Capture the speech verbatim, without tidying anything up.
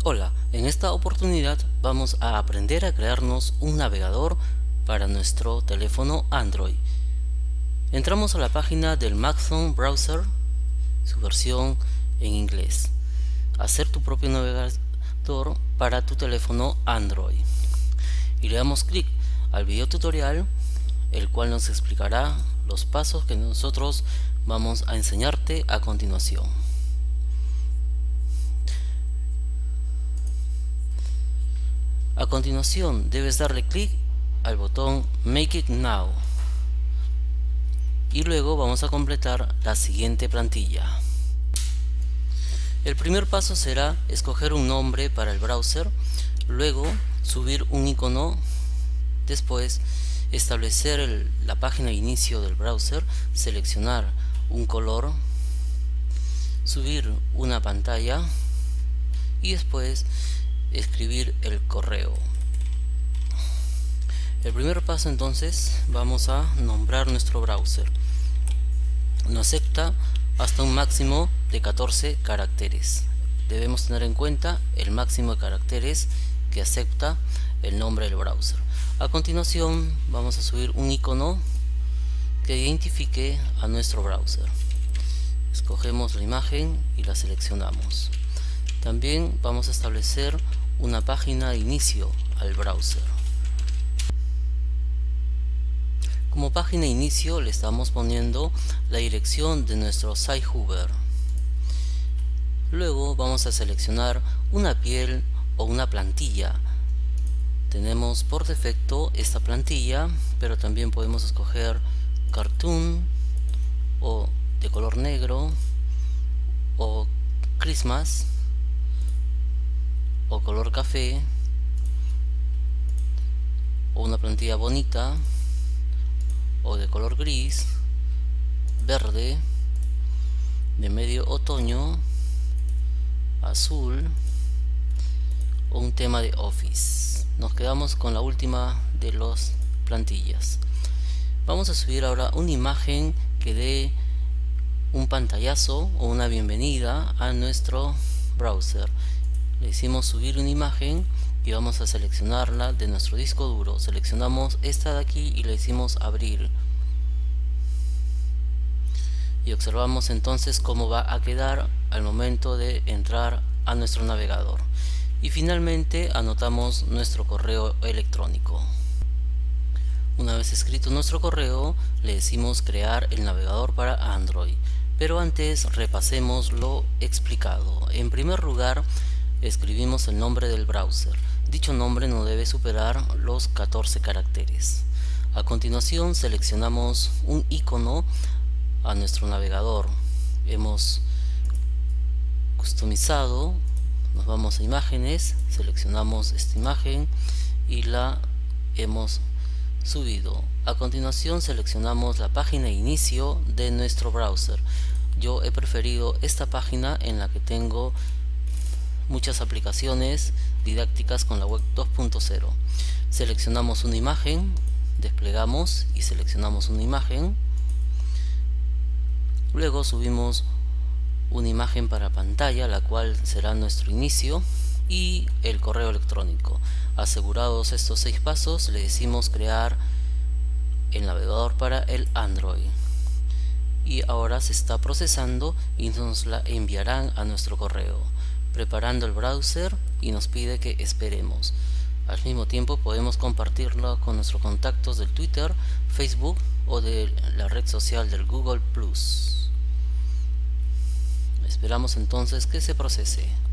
Hola, en esta oportunidad vamos a aprender a crearnos un navegador para nuestro teléfono Android. Entramos a la página del Maxon Browser, su versión en inglés. Hacer tu propio navegador para tu teléfono Android. Y le damos clic al video tutorial, el cual nos explicará los pasos que nosotros vamos a enseñarte a continuación. A continuación debes darle clic al botón Make It Now y luego vamos a completar la siguiente plantilla. El primer paso será escoger un nombre para el browser, luego subir un icono, después establecer el, la página de inicio del browser, seleccionar un color, subir una pantalla y después escribir el correo. El primer paso, entonces, vamos a nombrar nuestro browser. Nos acepta hasta un máximo de catorce caracteres. Debemos tener en cuenta el máximo de caracteres que acepta el nombre del browser. A continuación vamos a subir un icono que identifique a nuestro browser. Escogemos la imagen y la seleccionamos. También vamos a establecer una página de inicio al browser. Como página de inicio le estamos poniendo la dirección de nuestro site hoover. Luego vamos a seleccionar una piel o una plantilla. Tenemos por defecto esta plantilla, pero también podemos escoger cartoon o de color negro o Christmas o color café o una plantilla bonita o de color gris, verde, de medio otoño, azul o un tema de Office. Nos quedamos con la última de las plantillas. Vamos a subir ahora una imagen que dé un pantallazo o una bienvenida a nuestro browser. Le hicimos subir una imagen y vamos a seleccionarla de nuestro disco duro. Seleccionamos esta de aquí y le decimos abrir. Y observamos entonces cómo va a quedar al momento de entrar a nuestro navegador. Y finalmente anotamos nuestro correo electrónico. Una vez escrito nuestro correo, le decimos crear el navegador para Android. Pero antes repasemos lo explicado. En primer lugar, escribimos el nombre del browser. Dicho nombre no debe superar los catorce caracteres. A continuación seleccionamos un icono a nuestro navegador. Hemos customizado, nos vamos a imágenes, seleccionamos esta imagen y la hemos subido. A continuación seleccionamos la página de inicio de nuestro browser. Yo he preferido esta página en la que tengo muchas aplicaciones didácticas con la web dos punto cero. Seleccionamos una imagen, desplegamos y seleccionamos una imagen. Luego subimos una imagen para pantalla, la cual será nuestro inicio, y el correo electrónico. Asegurados estos seis pasos, le decimos crear el navegador para el Android. Y ahora se está procesando y nos la enviarán a nuestro correo, preparando el browser, y nos pide que esperemos. Al mismo tiempo podemos compartirlo con nuestros contactos del Twitter, Facebook o de la red social del Google plus. Esperamos entonces que se procese.